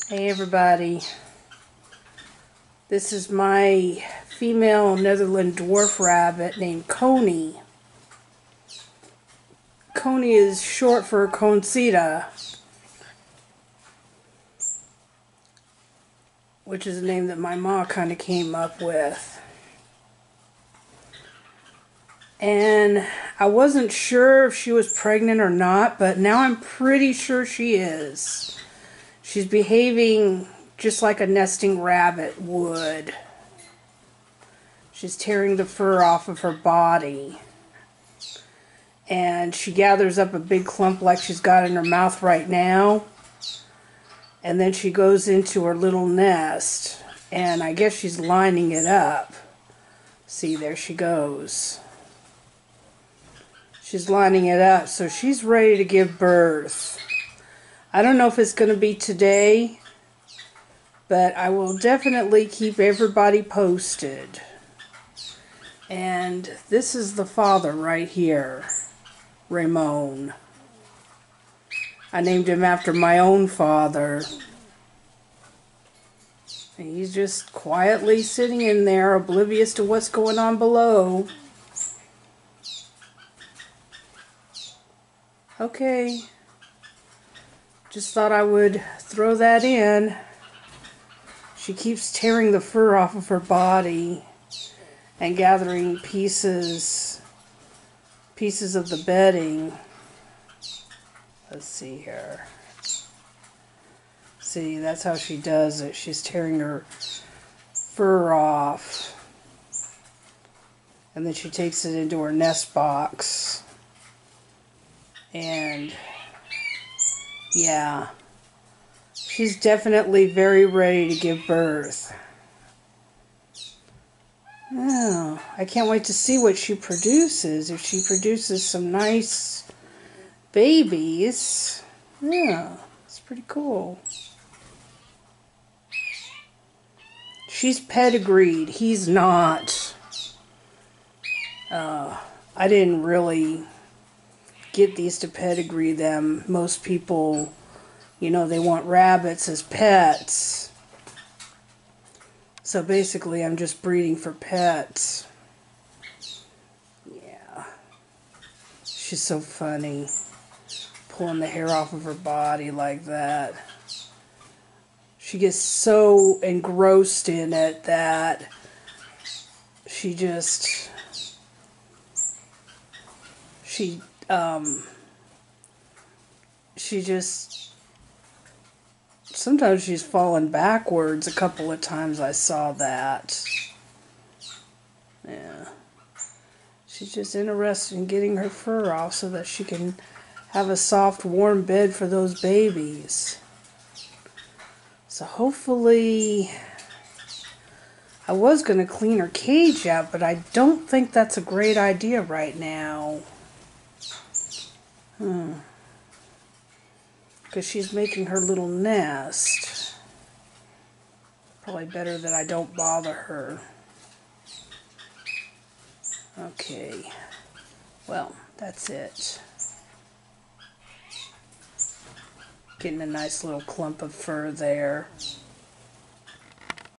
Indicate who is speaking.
Speaker 1: Hey everybody, this is my female Netherland dwarf rabbit named Coney. Coney is short for Concita, which is a name that my mom kind of came up with. And I wasn't sure if she was pregnant or not, but now I'm pretty sure she is. She's behaving just like a nesting rabbit would. She's tearing the fur off of her body. And she gathers up a big clump like she's got in her mouth right now. And then she goes into her little nest. And I guess she's lining it up. See, there she goes. She's lining it up, so she's ready to give birth. I don't know if it's going to be today, but I will definitely keep everybody posted. And this is the father right here, Ramon. I named him after my own father. And he's just quietly sitting in there, oblivious to what's going on below. Okay. Just thought I would throw that in. She keeps tearing the fur off of her body and gathering pieces of the bedding. Let's see here. See, that's how she does it. She's tearing her fur off. And then she takes it into her nest box. And yeah, she's definitely very ready to give birth. Oh, I can't wait to see what she produces. If she produces some nice babies, yeah, it's pretty cool. She's pedigreed. He's not. I didn't really get these to pedigree them. Most people, you know, they want rabbits as pets. So basically I'm just breeding for pets. Yeah. She's so funny. Pulling the hair off of her body like that. She gets so engrossed in it that she just sometimes she's fallen backwards. A couple of times I saw that. Yeah. She's just interested in getting her fur off so that she can have a soft, warm bed for those babies. So hopefully, I was going to clean her cage out, but I don't think that's a great idea right now. Because she's making her little nest. Probably better that I don't bother her. Okay. Well, that's it. Getting a nice little clump of fur there.